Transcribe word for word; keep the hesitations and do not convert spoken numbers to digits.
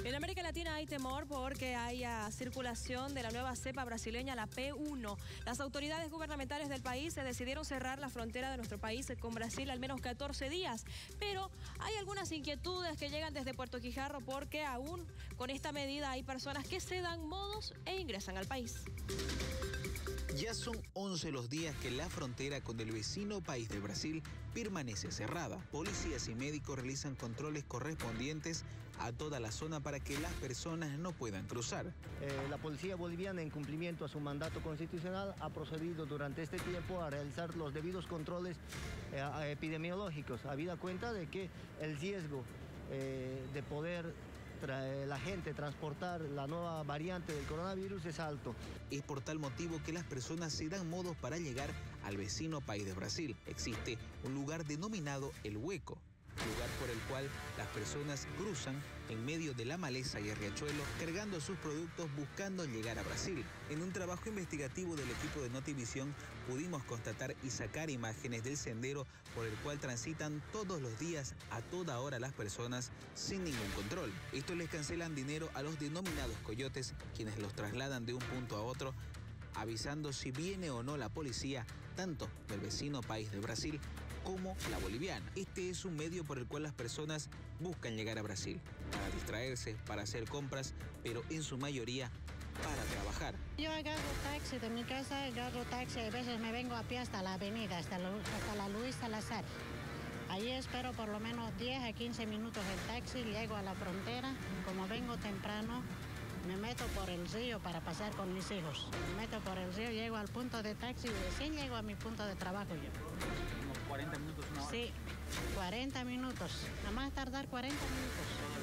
En América Latina hay temor porque haya circulación de la nueva cepa brasileña, la P uno. Las autoridades gubernamentales del país se decidieron cerrar la frontera de nuestro país con Brasil al menos catorce días. Pero hay algunas inquietudes que llegan desde Puerto Quijarro porque aún con esta medida hay personas que se dan modos e ingresan al país. Ya son once los días que la frontera con el vecino país de Brasil permanece cerrada. Policías y médicos realizan controles correspondientes a toda la zona para que las personas no puedan cruzar. Eh, la policía boliviana, en cumplimiento a su mandato constitucional, ha procedido durante este tiempo a realizar los debidos controles eh, epidemiológicos, habida cuenta de que el riesgo eh, de poder la gente transportar la nueva variante del coronavirus es alto. Es por tal motivo que las personas se dan modos para llegar al vecino país de Brasil. Existe un lugar denominado El Hueco, lugar por el cual las personas cruzan en medio de la maleza y el riachuelo cargando sus productos buscando llegar a Brasil. En un trabajo investigativo del equipo de Notivisión pudimos constatar y sacar imágenes del sendero por el cual transitan todos los días a toda hora las personas sin ningún control. Esto les cancelan dinero a los denominados coyotes, quienes los trasladan de un punto a otro avisando si viene o no la policía, tanto del vecino país de Brasil como la boliviana. Este es un medio por el cual las personas buscan llegar a Brasil, para distraerse, para hacer compras, pero en su mayoría para trabajar. Yo agarro taxi de mi casa, agarro taxi, a veces me vengo a pie hasta la avenida, hasta la, hasta la Luis Salazar. Ahí espero por lo menos diez a quince minutos el taxi, llego a la frontera, como vengo temprano, me meto por el río para pasar con mis hijos. Me meto por el río, llego al punto de taxi y recién llego a mi punto de trabajo yo. ¿Unos cuarenta minutos, una hora? Sí, cuarenta minutos. Nada más tardar cuarenta minutos.